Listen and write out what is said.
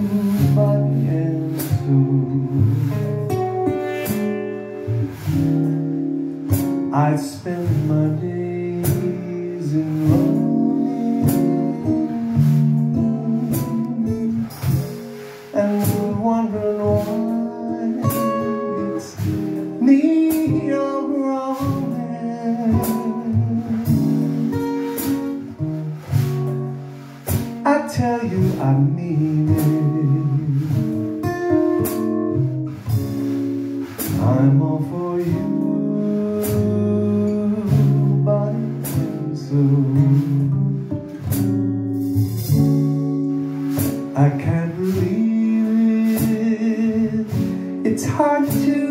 body and soul. I spend my days in longing and wondering why it's me you're wronging. I tell you I mean it. I'm all for you, body and soul. I can't believe it. It's hard to